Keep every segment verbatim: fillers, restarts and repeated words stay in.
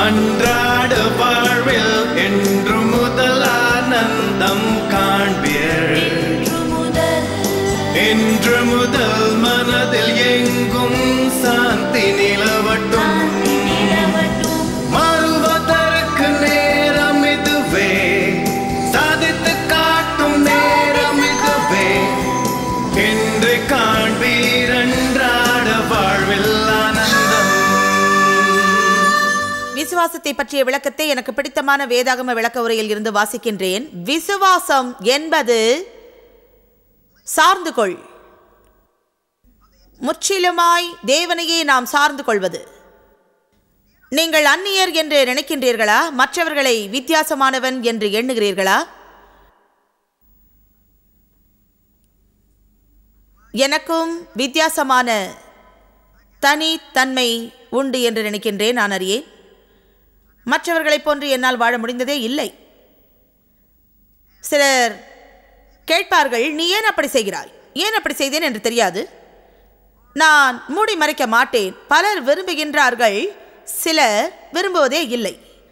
அன்றாட வாழ்வில் என்று முதல் ஆனந்தம் காண்பீர். என்று முதல் மனதில் எங்கும் சாந்தி நிலவட்டும். மாறுவதற்கு நேரம் இதுவே, சாதித்து காட்டும் நேரம் இதுவே. என்று காண்பீர் அன்றாட வாழ்வில் ஆனந்தம். விசுவாசத்தை பற்றிய விளக்கத்தை எனக்கு பிடித்தமான வேதாகம விளக்க உரையில் இருந்து வாசிக்கின்றேன். விசுவாசம் என்பது சார்ந்து கொள், முற்றிலுமாய் தேவனையே நாம் சார்ந்து கொள்வது. நீங்கள் அந்நியர் என்று நினைக்கின்றீர்களா? மற்றவர்களை வித்தியாசமானவன் என்று எண்ணுகிறீர்களா? எனக்கும் வித்தியாசமான தனித்தன்மை உண்டு என்று நினைக்கின்றேன். நான் அறியேன். மற்றவர்களைப் போன்று என்னால் வாழ முடிந்ததே இல்லை. சிலர் கேட்பார்கள், நீ ஏன் அப்படி செய்கிறாய்? ஏன் அப்படி செய்தேன் என்று தெரியாது. நான் மூடி மறைக்க மாட்டேன். பலர் விரும்புகின்றார்கள், சிலர் விரும்புவதே இல்லை.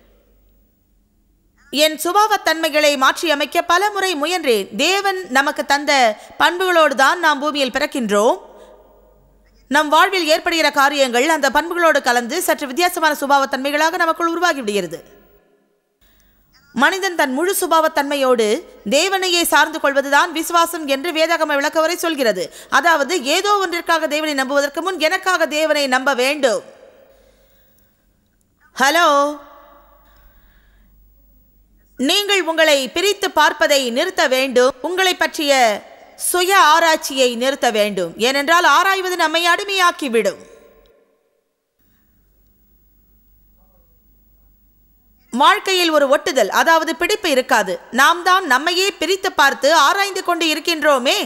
என் சுபாவத்தன்மைகளை மாற்றி அமைக்க பல முறை முயன்றேன். தேவன் நமக்கு தந்த பண்புகளோடு தான் நாம் பூமியில் பிறக்கின்றோம். நம் வாழ்வில் ஏற்படுகிற காரியங்கள் அந்த பண்புகளோடு கலந்து சற்று வித்தியாசமான சுபாவத்தன்மைகளாக நமக்குள் உருவாகி விடுகிறது. மனிதன் தன் முழு சுபாவத்தன்மையோடு தேவனையே சார்ந்து கொள்வதுதான் விசுவாசம் என்று வேதாகம விளக்கவரை சொல்கிறது. அதாவது ஏதோ ஒன்றிற்காக தேவனை நம்புவதற்கு முன் எனக்காக தேவனை நம்ப வேண்டும். ஹலோ, நீங்கள் உங்களை பிரித்து பார்ப்பதை நிறுத்த வேண்டும். உங்களை பற்றிய சுய ஆராய்ச்சியை நிறுத்த வேண்டும். ஏனென்றால் ஆராய்வது நம்மை அடிமையாக்கிவிடும். வாழ்க்கையில் ஒரு ஒட்டுதல், அதாவது பிடிப்பு இருக்காது. நாம் தான் நம்மையே பிரித்து பார்த்து ஆராய்ந்து கொண்டு இருக்கின்றோமே.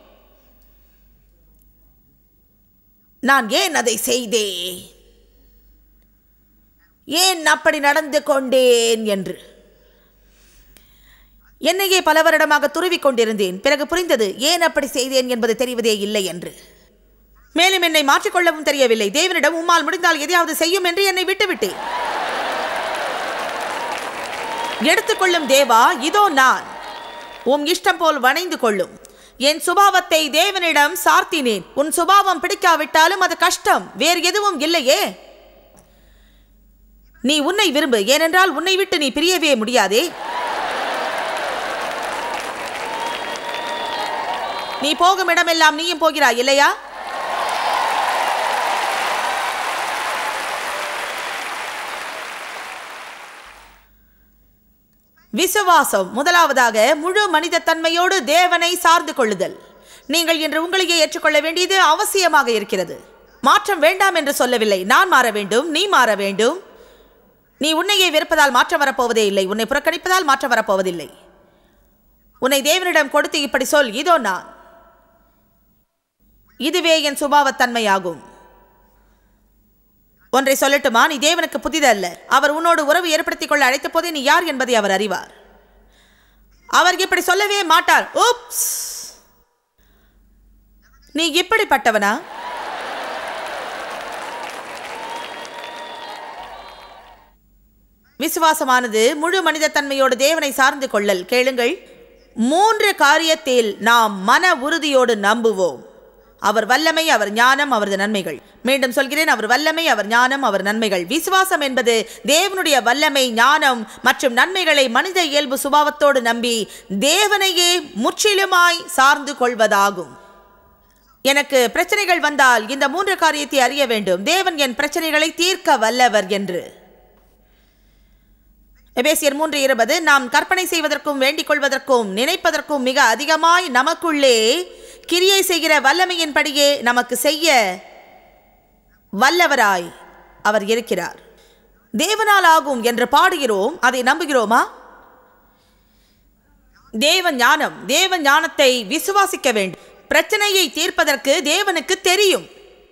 நான் ஏன் அதை செய்தேன், ஏன் அப்படி நடந்து கொண்டேன் என்று என்னையே பல வருடமாக துருவிக் கொண்டிருந்தேன். பிறகு புரிந்தது, ஏன் அப்படி செய்தேன் என்பது தெரிவதே இல்லை என்று. மேலும் என்னை மாற்றிக்கொள்ளவும் தெரியவில்லை. தேவனிடம் உம்மால் முடிந்தால் எதையாவது செய்யும் என்று என்னை விட்டுவிட்டேன். எடுத்துக்கொள்ளும் தேவா, இதோ நான், உம் இஷ்டம் போல் வணைந்து கொள்ளும். என் சுபாவத்தை தேவனிடம் சார்த்தினேன். உன் சுபாவம் பிடிக்காவிட்டாலும் அது கஷ்டம், வேறு எதுவும் இல்லையே. நீ உன்னை விரும்பு, ஏனென்றால் உன்னை விட்டு நீ பிரியவே முடியாதே. நீ போகும் இடமெல்லாம் நீயும் போகிறாய் இல்லையா? விசுவாசம் முதலாவதாக முழு மனித தன்மையோடு தேவனை சார்ந்து கொள்ளுதல். நீங்கள் இன்று உங்களையே ஏற்றுக்கொள்ள வேண்டியது அவசியமாக இருக்கிறது. மாற்றம் வேண்டாம் என்று சொல்லவில்லை. நான் மாற வேண்டும், நீ மாற வேண்டும். நீ உன்னையே வெறுப்பதால் மாற்றம் வரப்போவதே இல்லை. உன்னை புறக்கணிப்பதால் மாற்றம் வரப்போவதில்லை. உன்னை தேவனிடம் கொடுத்து இப்படி சொல், இதோ நான், இதுவே என் சுபாவத்தன்மையாகும். ஒன்றை சொல்லட்டுமா? நீ தேவனுக்கு புதிதல்ல. அவர் உன்னோடு உறவு ஏற்படுத்திக் கொள்ள அழைத்த போதே நீ யார் என்பதை அவர் அறிவார். அவர் இப்படி சொல்லவே மாட்டார். ஓப்ஸ், நீ இப்படிப்பட்டவனா? விசுவாசமானது முழு மனித தன்மையோடு தேவனை சார்ந்து கொள்ளல். கேளுங்கள், மூன்று காரியத்தில் நாம் மன உறுதியோடு நம்புவோம். அவர் வல்லமை, அவர் ஞானம், அவரது நன்மைகள். மீண்டும் சொல்கிறேன், அவர் வல்லமை, அவர் ஞானம், அவர் நன்மைகள். விசுவாசம் என்பது தேவனுடைய வல்லமை, ஞானம் மற்றும் நன்மைகளை மனித இயல்பு சுபாவத்தோடு நம்பி தேவனையே முற்றிலுமாய் சார்ந்து கொள்வதாகும். எனக்கு பிரச்சனைகள் வந்தால் இந்த மூன்று காரியத்தை அறிய வேண்டும். தேவன் என் பிரச்சனைகளை தீர்க்க வல்லவர் என்று. எபேசியர் மூன்று இருபது, நாம் கற்பனை செய்வதற்கும் வேண்டிக் கொள்வதற்கும் நினைப்பதற்கும் மிக அதிகமாய் நமக்குள்ளே கிரியை செய்கிற வல்லமையின்படியே நமக்கு செய்ய வல்லவராய் அவர் இருக்கிறார். தேவனால் ஆகும் என்று பாடுகிறோம். அதை நம்புகிறோமா? தேவ ஞானம், தேவ ஞானத்தை விசுவாசிக்க வேண்டும். பிரச்சனையை தீர்ப்பதற்கு தேவனுக்கு தெரியும்.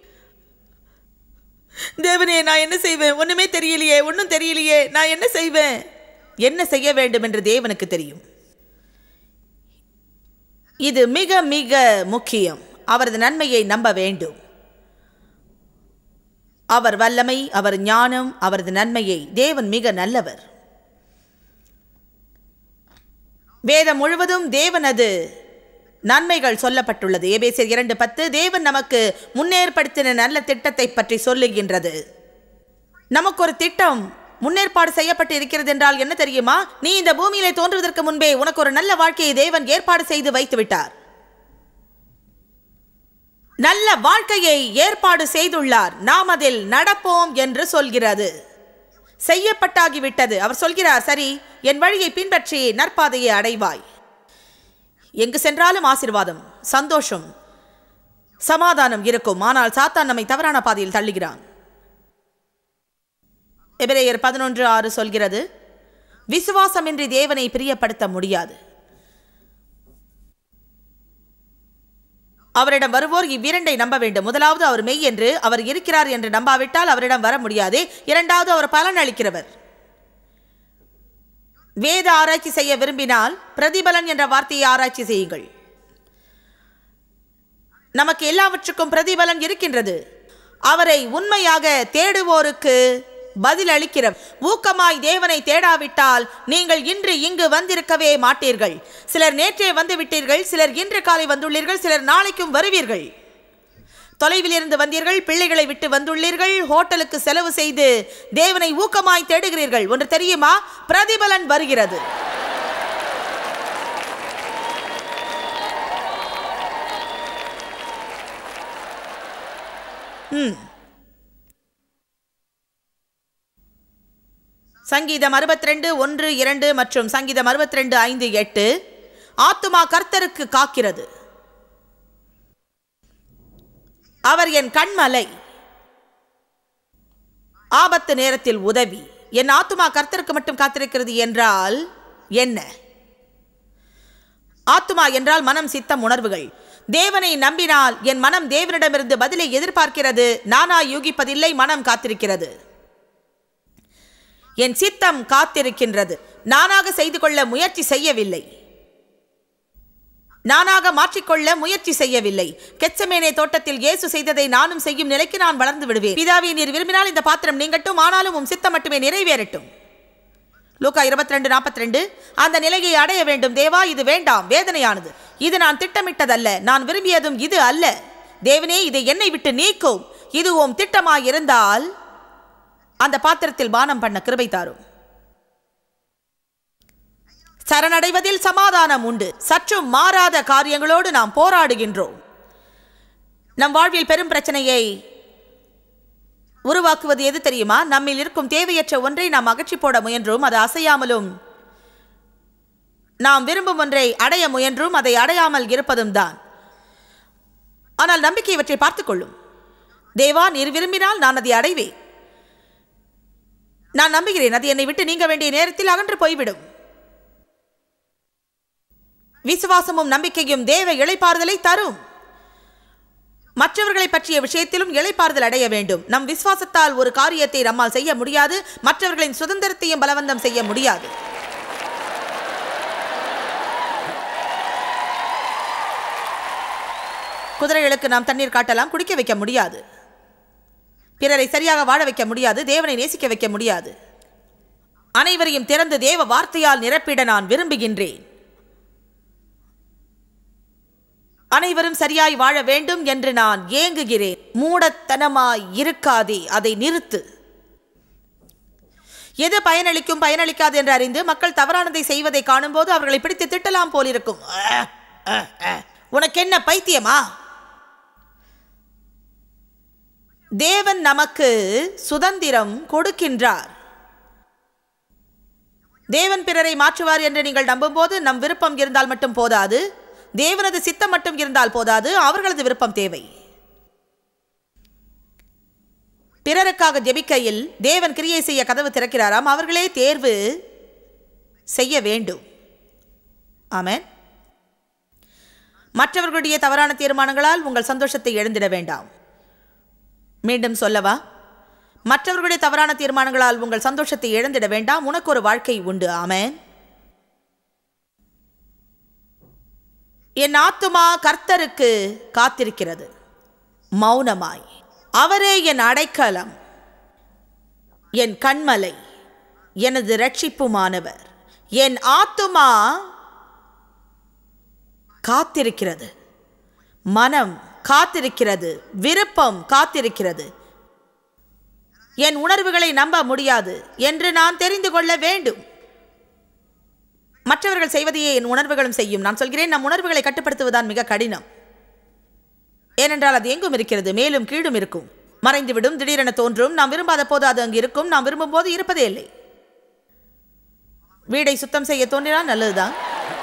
தேவனே, நான் என்ன செய்வேன்? ஒண்ணுமே தெரியலையே, ஒன்றும் தெரியலையே, நான் என்ன செய்வேன்? என்ன செய்ய வேண்டும் என்று தேவனுக்கு தெரியும். இது மிக மிக முக்கியம். அவரது நன்மையை நம்ப வேண்டும். அவர் வல்லமை, அவர் ஞானம், அவரது நன்மையை. தேவன் மிக நல்லவர். வேதம் முழுவதும் தேவனது நன்மைகள் சொல்லப்பட்டுள்ளது. எபேசியர் இரண்டு பத்து தேவன் நமக்கு முன்னேற்படுத்தின நல்ல திட்டத்தை பற்றி சொல்லுகின்றது. நமக்கு ஒரு திட்டம் முன்னேற்பாடு செய்யப்பட்டு இருக்கிறது என்றால் என்ன தெரியுமா? நீ இந்த பூமியிலே தோன்றுவதற்கு முன்பே உனக்கு ஒரு நல்ல வாழ்க்கையை தேவன் ஏற்பாடு செய்து வைத்து விட்டார். நல்ல வாழ்க்கையை ஏற்பாடு செய்துள்ளார். நாம் அதில் நடப்போம் என்று சொல்கிறது. செய்யப்பட்டாகிவிட்டது. அவர் சொல்கிறார், சரி, என் வழியை பின்பற்றி நற்பாதையை அடைவாய். எங்கு சென்றாலும் ஆசீர்வாதம், சந்தோஷம், சமாதானம் இருக்கும். ஆனால் சாத்தான் நம்மை தவறான பாதையில் தள்ளுகிறான். எபிரேயர் பதினொன்று ஆறு சொல்கிறது, விசுவாசமின்றி தேவனை பிரியப்படுத்த முடியாது. அவரிடம் வருவோர் இவ்விரண்டை நம்ப வேண்டும். முதலாவது, அவர் மெய் என்று, அவர் இருக்கிறார் என்று நம்பாவிட்டால் அவரிடம் வர முடியாது. இரண்டாவது, அவர் பலன் அளிக்கிறவர். வேத ஆராய்ச்சி செய்ய விரும்பினால் பிரதிபலன் என்ற வார்த்தையை ஆராய்ச்சி செய்யுங்கள். நமக்கு எல்லாவற்றுக்கும் பிரதிபலன் இருக்கின்றது. அவரை உண்மையாக தேடுவோருக்கு பதில் அளிக்கிறவர். ஊக்கமாய் தேவனை தேடாவிட்டால் நீங்கள் இன்று இங்கு வந்திருக்கவே மாட்டீர்கள். சிலர் நேற்றே வந்து விட்டீர்கள், சிலர் இன்று காலை வந்துள்ளீர்கள், சிலர் நாளைக்கும் வருவீர்கள். தொலைவில் இருந்து வந்தீர்கள், பிள்ளைகளை விட்டு வந்துள்ளீர்கள், ஹோட்டலுக்கு செலவு செய்து தேவனை ஊக்கமாய் தேடுகிறீர்கள். ஒன்று தெரியுமா? பிரதிபலன் வருகிறது. ம் சங்கீதம் அறுபத்தி ரெண்டு ஒன்று இரண்டு மற்றும் சங்கீதம் அறுபத்தி ரெண்டு ஐந்து எட்டு ஆத்துமா கர்த்தருக்கு காக்கிறது. அவர் என் கண்மலை, ஆபத்து நேரத்தில் உதவி. என் ஆத்துமா கர்த்தருக்கு மட்டும் காத்திருக்கிறது என்றால் என்ன? ஆத்துமா என்றால் மனம், சித்தம், உணர்வுகள். தேவனை நம்பினால் என் மனம் தேவனிடமிருந்து பதிலை எதிர்பார்க்கிறது. நானா யூகிப்பதில்லை, மனம் காத்திருக்கிறது. என் சித்தம் காத்திருக்கின்றது. நானாக செய்து கொள்ள முயற்சி செய்யவில்லை, நானாக மாற்றிக்கொள்ள முயற்சி செய்யவில்லை. கெத்செமனே தோட்டத்தில் இயேசு செய்ததை நானும் செய்யும் நிலைக்கு நான் வளர்ந்து விடுவேன். பிதாவே, நீர் விரும்பினால் இந்த பாத்திரம் நீங்கட்டும், ஆனாலும் உம் சித்தம் மட்டுமே நிறைவேறட்டும். லூக்கா இருபத்தி ரெண்டு நாற்பத்தி ரெண்டு அந்த நிலையை அடைய வேண்டும். தேவா, இது வேண்டாம், வேதனையானது. இது நான் திட்டமிட்டதல்ல, நான் விரும்பியதும் இது அல்ல. தேவனே, இதை என்னை விட்டு நீக்கும். இது உம் திட்டமாய் இருந்தால் அந்த பாத்திரத்தில் பானம் பண்ண கிருபை தாரும். சரணடைவதில் சமாதானம் உண்டு. சற்றும் மாறாத காரியங்களோடு நாம் போராடுகின்றோம். நம் வாழ்வில் பெரும் பிரச்சனையை உருவாக்குவது எது தெரியுமா? நம்மில் இருக்கும் தேவையற்ற ஒன்றை நாம் அகற்றி போட முயன்றோம், அது அசையாமலும் நாம் விரும்பும் ஒன்றை அடைய முயன்றும் அதை அடையாமல் இருப்பதும் தான். ஆனால் நம்பிக்கை இவற்றை பார்த்துக் கொள்ளும். தேவா, நீர் விரும்பினால் நான் அதை அடைவேன். நான் நம்புகிறேன், அது என்னை விட்டு நீங்க வேண்டிய நேரத்தில் அகன்று போய்விடும். விசுவாசமும் நம்பிக்கையும் தேவ இளைப்பாறுதலை தரும். மற்றவர்களை பற்றிய விஷயத்திலும் இளைப்பாறுதல் அடைய வேண்டும். நம் விசுவாசத்தால் ஒரு காரியத்தை நம்மால் செய்ய முடியாது. மற்றவர்களின் சுதந்திரத்தையும் பலவந்தம் செய்ய முடியாது. குதிரைகளுக்கு நாம் தண்ணீர் காட்டலாம், குடிக்க வைக்க முடியாது. பிறரை சரியாக வாழ வைக்க முடியாது. தேவனை நேசிக்க வைக்க முடியாது. அனைவரையும் திறந்து தேவ வார்த்தையால் நிரப்பிட நான் விரும்புகின்றேன். அனைவரும் சரியாய் வாழ வேண்டும் என்று நான் ஏங்குகிறேன். மூடத்தனமாய் இருக்காதே, அதை நிறுத்து. எது பயனளிக்கும் பயனளிக்காது என்று அறிந்து மக்கள் தவறானதை செய்வதை காணும் போது அவர்களை பிடித்து திட்டலாம் போலிருக்கும். உனக்கு என்ன பைத்தியமா? தேவன் நமக்கு சுதந்திரம் கொடுக்கின்றார். தேவன் பிறரை மாற்றுவார் என்று நீங்கள் நம்பும் போது நம் விருப்பம் இருந்தால் மட்டும் போதாது, தேவனது சித்தம் மட்டும் இருந்தால் போதாது, அவர்களது விருப்பம் தேவை. பிறருக்காக ஜெபிக்கையில் தேவன் கிரியை செய்ய கதவு திறக்கிறாராம். அவர்களே தேர்வு செய்ய வேண்டும். ஆமென். மற்றவர்களுடைய தவறான தீர்மானங்களால் உங்கள் சந்தோஷத்தை இழந்திட வேண்டாம். மீண்டும் சொல்லவா? மற்றவர்களுடைய தவறான தீர்மானங்களால் உங்கள் சந்தோஷத்தை இழந்திட வேண்டாம். உனக்கு ஒரு வாழ்க்கை உண்டு. ஆமென். என் ஆத்துமா கர்த்தருக்கு காத்திருக்கிறது மௌனமாய். அவரே என் அடைக்கலம். என் கண்மலை, எனது இரட்சிப்புமானவர். என் ஆத்துமா காத்திருக்கிறது, மனம் காத்திருக்கிறது, விருப்பம் காத்திருக்கிறது. என் உணர்வுகளை நம்ப முடியாது என்று நான் தெரிந்து கொள்ள வேண்டும். மற்றவர்கள் செய்வதையே என் உணர்வுகளும் செய்யும். நான் சொல்கிறேன், நம் உணர்வுகளை கட்டுப்படுத்துவதுதான் மிக கடினம். ஏனென்றால் அது எங்கும் இருக்கிறது, மேலும் கீழும் இருக்கும், மறைந்துவிடும், திடீரென தோன்றும். நாம் விரும்பாத போது அது அங்கு இருக்கும், நாம் விரும்பும் போது இருப்பதே இல்லை. வீடை சுத்தம் செய்ய தோன்றினால் நல்லதுதான்.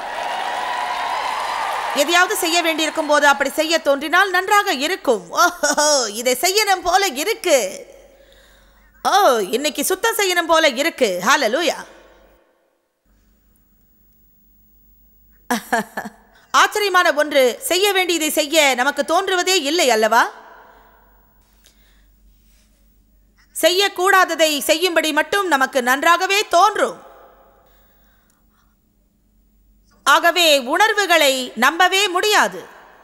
எதையாவது செய்ய வேண்டியிருக்கும் போது அப்படி செய்ய தோன்றினால் நன்றாக இருக்கும். ஓஹோ, இதை செய்யணும் போல இருக்கு, ஓ இன்னைக்கு சுத்தம் செய்யணும் போல இருக்கு. ஹல்லேலூயா. ஆச்சரியமான ஒன்று, செய்ய வேண்டியதை செய்ய நமக்கு தோன்றுவதே இல்லை அல்லவா? செய்யக்கூடாததை செய்யும்படி மட்டும் நமக்கு நன்றாகவே தோன்றும். ஆகவே உணர்வுகளை நம்பவே முடியாது.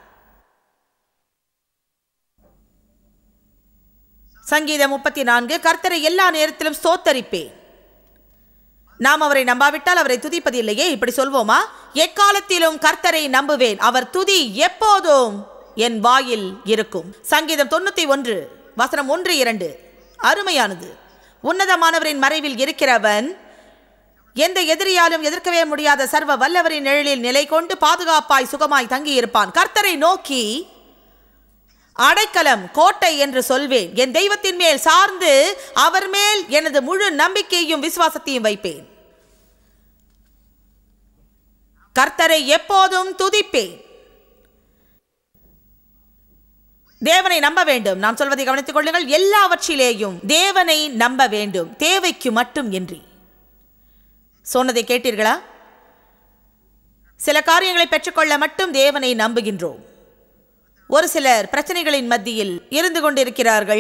சங்கீதம் முப்பத்தி நான்கு, கர்த்தரை எல்லா நேரத்திலும் ஸ்தோத்தரிப்பேன். நாம் அவரை நம்பாவிட்டால் அவரை துதிப்பதில்லையே, இப்படி சொல்வோமா? எக்காலத்திலும் கர்த்தரை நம்புவேன், அவர் துதி எப்போதும் என் வாயில் இருக்கும். சங்கீதம் தொண்ணூத்தி ஒன்று வசனம் ஒன்று இரண்டு அருமையானது. உன்னதமானவரின் மறைவில் இருக்கிறவன் எந்த எதிரியாலும் எதிர்க்கவே முடியாத சர்வ வல்லவரின் நிழலில் நிலை கொண்டு பாதுகாப்பாய் சுகமாய் தங்கியிருப்பான். கர்த்தரை நோக்கி அடைக்கலம், கோட்டை என்று சொல்வேன். என் தெய்வத்தின் மேல் சார்ந்து அவர் மேல் எனது முழு நம்பிக்கையும் விசுவாசத்தையும் வைப்பேன். கர்த்தரை எப்போதும் துதிப்பேன். தேவனை நம்ப வேண்டும். நான் சொல்வதை கவனித்துக் கொள்ளுங்கள். எல்லாவற்றிலேயும் தேவனை நம்ப வேண்டும், தேவைக்கு மட்டும் இன்றி. சொன்னதை கேட்டீர்களா? சில காரியங்களை பெற்றுக்கொள்ள மட்டும் தேவனை நம்புகின்றோம். ஒரு சிலர் பிரச்சனைகளின் மத்தியில் இருந்து கொண்டிருக்கிறார்கள்.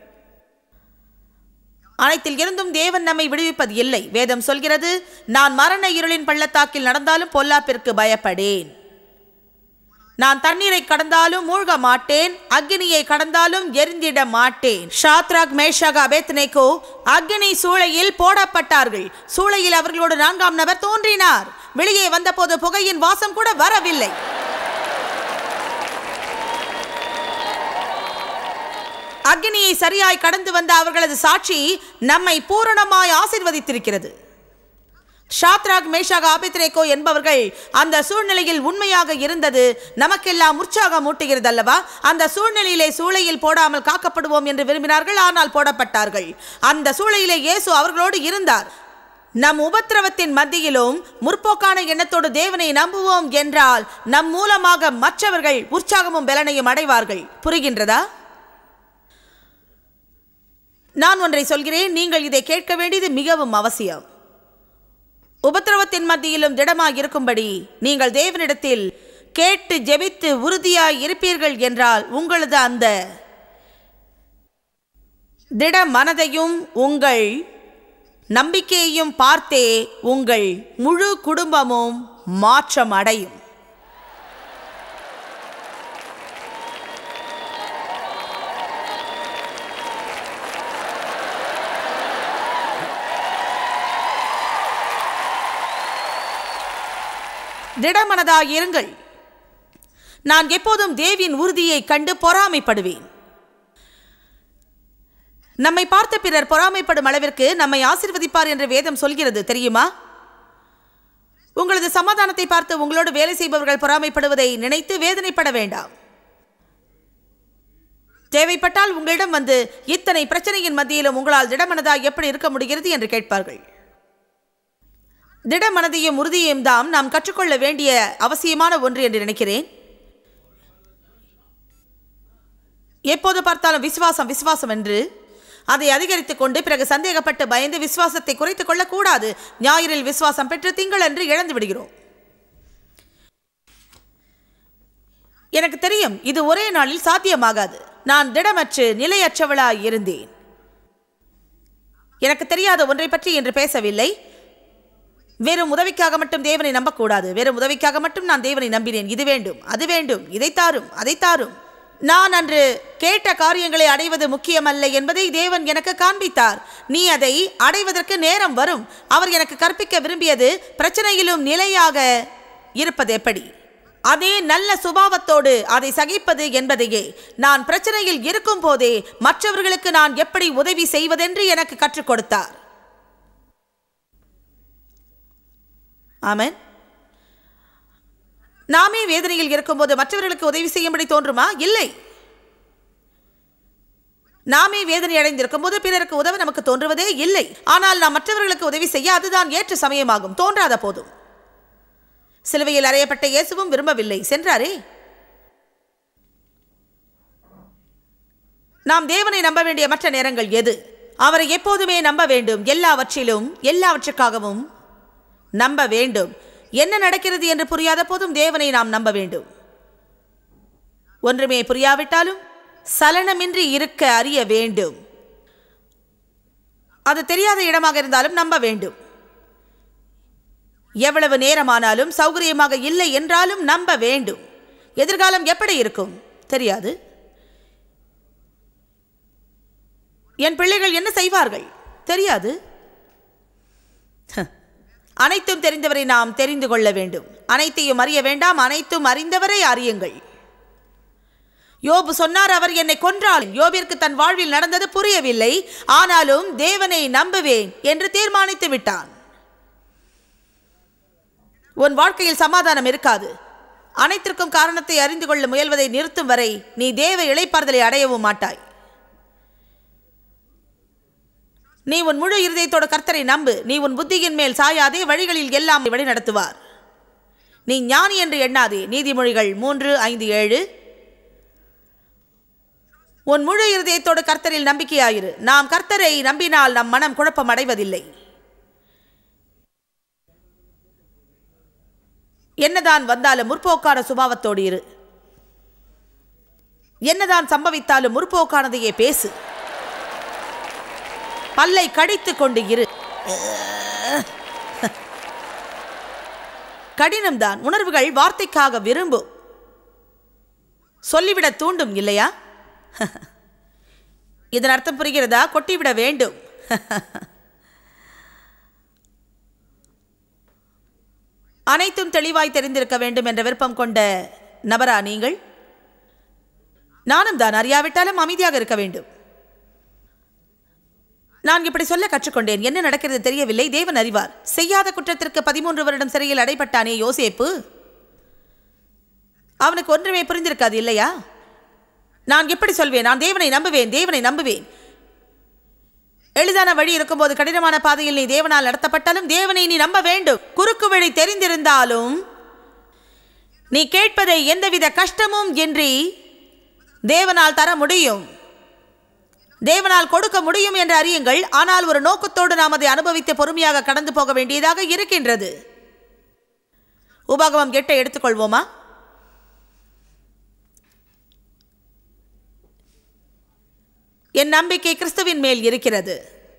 அனைத்தில் இருந்தும் தேவன் நம்மை விடுவிப்பது இல்லை. வேதம் சொல்கிறது, நான் மரண இருளின் பள்ளத்தாக்கில் நடந்தாலும் பொல்லாப்பிற்கு பயப்படேன், நான் தண்ணீரை கடந்தாலும் மூழ்க மாட்டேன், அக்னியை கடந்தாலும் எரிந்திட மாட்டேன். ஷாத்ராக், மேஷாக், அபேத்நேகோ அக்னி சூளையில் போடப்பட்டார்கள். சூளையில் அவர்களோடு நான்காம் நபர் தோன்றினார். வெளியே வந்தபோது புகையின் வாசம் கூட வரவில்லை. அக்னியை சரியாய் கடந்து வந்த அவர்களது சாட்சி நம்மை பூரணமாய் ஆசீர்வதித்திருக்கிறது. ஷாத்ராக், மேஷாக், அபேத்நேகோ என்பவர்கள் அந்த சூழ்நிலையில் உண்மையாக இருந்தது நமக்கெல்லாம் உற்சாகம் ஊட்டுகிறது அல்லவா? அந்த சூழ்நிலையிலே சூளையில் போடாமல் காக்கப்படுவோம் என்று விரும்பினார்கள், ஆனால் போடப்பட்டார்கள். அந்த சூளையிலே இயேசு அவர்களோடு இருந்தார். நம் உபத்திரவத்தின் மத்தியிலும் முற்போக்கான எண்ணத்தோடு தேவனை நம்புவோம் என்றால் நம் மூலமாக மற்றவர்கள் உற்சாகமும் பலனையும் அடைவார்கள். புரிகின்றதா? நான் ஒன்றை சொல்கிறேன், நீங்கள் இதை கேட்க வேண்டியது மிகவும் அவசியம். உபத்திரவத்தின் மத்தியிலும் திடமாய் இருக்கும்படி நீங்கள் தேவனிடத்தில் கேட்டு ஜெபித்து உறுதியாய் இருப்பீர்கள் என்றால் உங்களது அந்த திட மனதையும் உங்கள் நம்பிக்கையையும் பார்த்தே உங்கள் முழு குடும்பமும் மாற்றம் அடையும். திடமனதாய் இருங்கள். நான் எப்போதும் தேவின் உறுதியை கண்டு பொறாமைப்படுவேன். நம்மை பார்த்த பிறர் பொறாமைப்படும் அளவிற்கு நம்மை ஆசீர்வதிப்பார் என்று வேதம் சொல்கிறது, தெரியுமா? உங்களது சமாதானத்தை பார்த்து உங்களோடு வேலை செய்பவர்கள் பொறாமைப்படுவதை நினைத்து வேதனைப்பட வேண்டாம். தேவைப்பட்டால் உங்களிடம் வந்து இத்தனை பிரச்சனையின் மத்தியிலும் உங்களால் திடமனதாய் எப்படி இருக்க முடிகிறது என்று கேட்பார்கள். திடமனதையும் உறுதியையும் தான் நாம் கற்றுக்கொள்ள வேண்டிய அவசியமான ஒன்று என்று நினைக்கிறேன். எப்போது பார்த்தாலும் விசுவாசம் விசுவாசம் என்று அதை அதிகரித்துக் கொண்டு பிறகு சந்தேகப்பட்டு பயந்து விசுவாசத்தை குறைத்துக் கொள்ளக்கூடாது. ஞாயிறில் விசுவாசம் பெற்று திங்கள் என்று இழந்து விடுகிறோம். எனக்கு தெரியும், இது ஒரே நாளில் சாத்தியமாகாது. நான் திடமற்று நிலையற்றவளாய் இருந்தேன். எனக்கு தெரியாத ஒன்றை பற்றி என்று பேசவில்லை. வெறும் உதவிக்காக மட்டும் தேவனை நம்பக்கூடாது. வெறும் உதவிக்காக மட்டும் நான் தேவனை நம்பினேன். இது வேண்டும், அது வேண்டும், இதை தாரும், அதை தாரும். நான் அன்று கேட்ட காரியங்களை அடைவது முக்கியமல்ல என்பதை தேவன் எனக்கு காண்பித்தார். நீ அதை அடைவதற்கு நேரம் வரும். அவர் எனக்கு கற்பிக்க விரும்பியது பிரச்சனையிலும் நிலையாக இருப்பது எப்படி, அதே நல்ல சுபாவத்தோடு அதை சகிப்பது என்பதையே. நான் பிரச்சனையில் இருக்கும் போதே மற்றவர்களுக்கு நான் எப்படி உதவி செய்வதென்று எனக்கு கற்றுக் கொடுத்தார். ஆமென். நாமே வேதனையில் இருக்கும்போது மற்றவர்களுக்கு உதவி செய்யும்படி தோன்றுமா? இல்லை. நாமே வேதனை அடைந்திருக்கும் போது பிறருக்கு உதவ நமக்கு தோன்றுவதே இல்லை. ஆனால் நாம் மற்றவர்களுக்கு உதவி செய்ய அதுதான் ஏற்ற சமயமாகும். தோன்றாத போதும். சிலுவையில் அறையப்பட்ட இயேசுவும் விரும்பவில்லை, சென்றாரே. நாம் தேவனை நம்ப வேண்டிய மற்ற நேரங்கள் எது? அவரை எப்போதுமே நம்ப வேண்டும். எல்லாவற்றிலும் எல்லாவற்றுக்காகவும் நம்ப வேண்டும். என்ன நடக்கிறது என்று புரியாத போதும் தேவனை நாம் நம்ப வேண்டும். ஒன்றுமே புரியாவிட்டாலும் சலனமின்றி இருக்க அறிய வேண்டும். அது தெரியாத இடமாக இருந்தாலும் நம்ப வேண்டும். எவ்வளவு நேரமானாலும் சௌகரியமாக இல்லை என்றாலும் நம்ப வேண்டும். எதிர்காலம் எப்படி இருக்கும் தெரியாது. என் பிள்ளைகள் என்ன செய்வார்கள் தெரியாது. அனைத்தும் தெரிந்தவரை நாம் தெரிந்து கொள்ள வேண்டும். அனைத்தையும் அறிய வேண்டாம், அனைத்தும் அறிந்தவரை அறியுங்கள். யோபு சொன்னார், அவர் என்னை கொன்றால். யோபிற்கு தன் வாழ்வில் நடந்தது புரியவில்லை, ஆனாலும் தேவனை நம்புவேன் என்று தீர்மானித்து விட்டான். உன் வாழ்க்கையில் சமாதானம் இருக்காது. அனைத்திற்கும் காரணத்தை அறிந்து கொள்ள முயல்வதை நிறுத்தும் வரை நீ தேவ இளைப்பாறுதலை அடையவும் மாட்டாய். நீ உன் முழு இருதயத்தோட கர்த்தரை நம்பு. நீ உன் புத்தியின் மேல் சாயாதே, வழிகளில் எல்லாம் வழி நடத்துவார். நீ ஞானி என்று எண்ணாதே. நீதிமொழிகள் மூன்று ஐந்து ஏழு. உன் முழு இருதயத்தோடு கர்த்தரில் நம்பிக்கையாயிரு. நாம் கர்த்தரை நம்பினால் நம் மனம் குழப்பம் அடைவதில்லை. என்னதான் வந்தாலும் முற்போக்கான சுபாவத்தோடு இரு. என்னதான் சம்பவித்தாலும் முற்போக்கானதையே பேசு. பல்லை கடித்து கொண்டு இரு. கடினம்தான். உணர்வுகள் வார்த்தைக்காக விரும்பும், சொல்லிவிட தூண்டும் இல்லையா? இதன் அர்த்தம் புரிகிறதா? கொட்டிவிட வேண்டும். அனைத்தும் தெளிவாய் தெரிந்திருக்க வேண்டும் என்ற விருப்பம் கொண்ட நபரா நீங்கள்? நானும் தான். அறியாவிட்டாலும் அமைதியாக இருக்க வேண்டும். நான் இப்படி சொல்ல கற்றுக்கொண்டேன். என்ன நடக்கிறது தெரியவில்லை, தேவன் அறிவார். செய்யாத குற்றத்திற்கு பதிமூன்று வருடம் சிறையில் அடைபட்டானே யோசேப்பு, அவனுக்கு ஒன்றுமே புரிந்திருக்காது இல்லையா? நான் எப்படி சொல்வேன்? நான் தேவனை நம்புவேன், தேவனை நம்புவேன். எளிதான வழி இருக்கும்போது கடினமான பாதையில் நீ தேவனால் நடத்தப்பட்டாலும் தேவனை நீ நம்ப வேண்டும். குறுக்கு வழி தெரிந்திருந்தாலும் நீ கேட்பதை எந்தவித கஷ்டமும் இன்றி தேவனால் தர முடியும், தேவனால் கொடுக்க முடியும் என்று அறியுங்கள். ஆனால் ஒரு நோக்கத்தோடு நாம் அதை அனுபவித்து பொறுமையாக கடந்து போக வேண்டியதாக இருக்கின்றது. உபாகமம் எட்டை எடுத்துக்கொள்வோமா? என் நம்பிக்கை கிறிஸ்துவின் மேல் இருக்கிறது.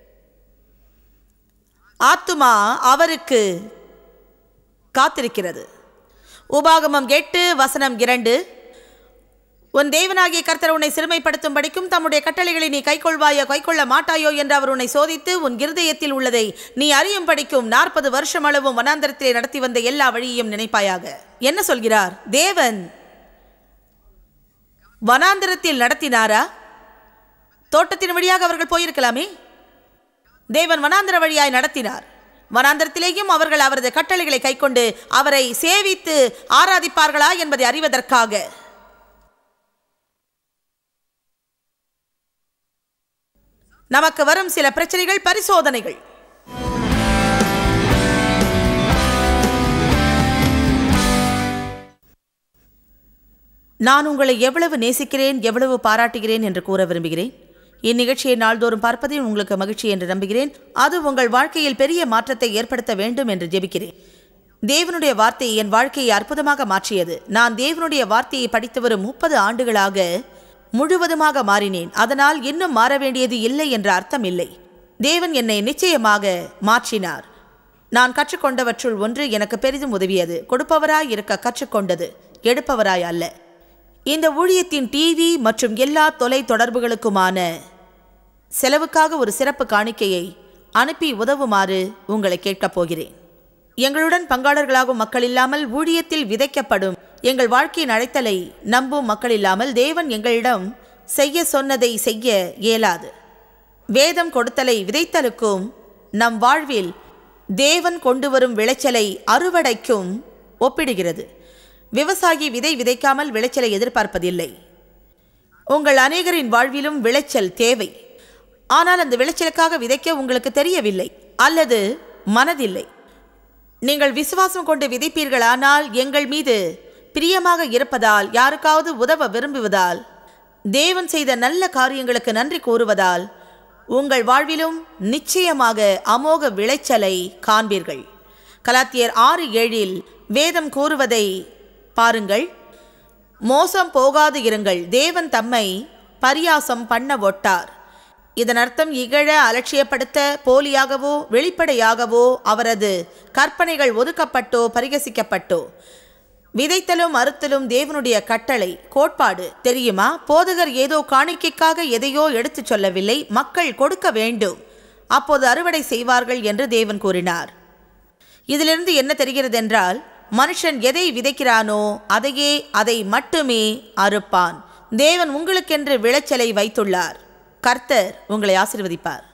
ஆத்துமா அவருக்கு காத்திருக்கிறது. உபாகமம் எட்டு வசனம் இரண்டு. உன் தேவனாகிய கர்த்தர் உன்னை சிறுமைப்படுத்தும் படிக்கும் தம்முடைய கட்டளைகளை நீ கைக்கொள்வாயோ கைக்கொள்ள மாட்டாயோ என்று அவர் உன்னை சோதித்து உன் இருதயத்தில் உள்ளதை நீ அறியும் படிக்கும் நாற்பது வருஷம் அளவும் வனாந்தரத்திலே நடத்தி வந்த எல்லா வழியையும் நினைப்பாயாக. என்ன சொல்கிறார் தேவன்? வனாந்தரத்தில் நடத்தினாரா? தோட்டத்தின் வழியாக அவர்கள் போயிருக்கலாமே. தேவன் வனாந்தர வழியாய் நடத்தினார். வனாந்தரத்திலேயும் அவர்கள் அவரது கட்டளைகளை கைக்கொண்டு அவரை சேவித்து ஆராதிப்பார்களா என்பதை அறிவதற்காக. நமக்கு வரும் சில பிரச்சனைகள் பரிசோதனைகள். நான் உங்களை எவ்வளவு நேசிக்கிறேன், எவ்வளவு பாராட்டுகிறேன் என்று கூற விரும்புகிறேன். இந்நிகழ்ச்சியை நாள்தோறும் பார்ப்பதில் உங்களுக்கு மகிழ்ச்சி என்று நம்புகிறேன். அது உங்கள் வாழ்க்கையில் பெரிய மாற்றத்தை ஏற்படுத்த வேண்டும் என்று ஜெபிக்கிறேன். தேவனுடைய வார்த்தை என் வாழ்க்கையை அற்புதமாக மாற்றியது. நான் தேவனுடைய வார்த்தையை படித்து வரும் முப்பது ஆண்டுகளாக முழுவதுமாக மாறினேன். அதனால் இன்னும் மாற வேண்டியது இல்லை என்ற அர்த்தம் இல்லை. தேவன் என்னை நிச்சயமாக மாற்றினார். நான் கற்றுக்கொண்டவற்றுள் ஒன்று எனக்கு பெரிதும் உதவியது. கொடுப்பவராய் இருக்க கற்றுக்கொண்டது, எடுப்பவராய் அல்ல. இந்த ஊழியத்தின் டிவி மற்றும் எல்லா தொலை தொடர்புகளுக்குமான செலவுக்காக ஒரு சிறப்பு காணிக்கையை அனுப்பி உதவுமாறு உங்களை கேட்கப் போகிறேன். எங்களுடன் பங்காளர்களாகும் மக்கள் இல்லாமல் ஊழியத்தில் விதைக்கப்படும் எங்கள் வாழ்க்கையின் அழைத்தலை நம்பும் மக்கள் இல்லாமல் தேவன் எங்களிடம் செய்ய சொன்னதை செய்ய இயலாது. வேதம் கொடுத்தலை விதைத்தலுக்கும் நம் வாழ்வில் தேவன் கொண்டு வரும் விளைச்சலை அறுவடைக்கும் ஒப்பிடுகிறது. விவசாயி விதை விதைக்காமல் விளைச்சலை எதிர்பார்ப்பதில்லை. உங்கள் அநேகரின் வாழ்விலும் விளைச்சல் தேவை. ஆனால் அந்த விளைச்சலுக்காக விதைக்க உங்களுக்கு தெரியவில்லை அல்லது மனதில்லை. நீங்கள் விசுவாசம் கொண்டு விதைப்பீர்களானால், எங்கள் மீது பிரியமாக இருப்பதால், யாருக்காவது உதவ விரும்புவதால், தேவன் செய்த நல்ல காரியங்களுக்கு நன்றி கூறுவதால் உங்கள் வாழ்விலும் நிச்சயமாக அமோக விளைச்சலை காண்பீர்கள். கலாத்தியர் ஆறு ஏழில் வேதம் கூறுவதை பாருங்கள். மோசம் போகாது இருங்கள், தேவன் தம்மை பரியாசம் பண்ண ஒட்டார். இதன் அர்த்தம் இகழ, அலட்சியப்படுத்த, போலியாகவோ வெளிப்படையாகவோ அவரது கற்பனைகள் ஒதுக்கப்பட்டோ பரிகசிக்கப்பட்டோ. விதைத்தலும் அறுத்தலும் தேவனுடைய கட்டளை, கோட்பாடு. தெரியுமா? போதகர் ஏதோ காணிக்கைக்காக எதையோ எடுத்துச் சொல்லவில்லை. மக்கள் கொடுக்க வேண்டும், அப்போது அறுவடை செய்வார்கள் என்று தேவன் கூறினார். இதிலிருந்து என்ன தெரிகிறது என்றால், மனுஷன் எதை விதைக்கிறானோ அதையே அதை மட்டுமே அறுப்பான். தேவன் உங்களுக்கென்று விளைச்சலை வைத்துள்ளார். கர்த்தர் உங்களை ஆசீர்வதிப்பார்.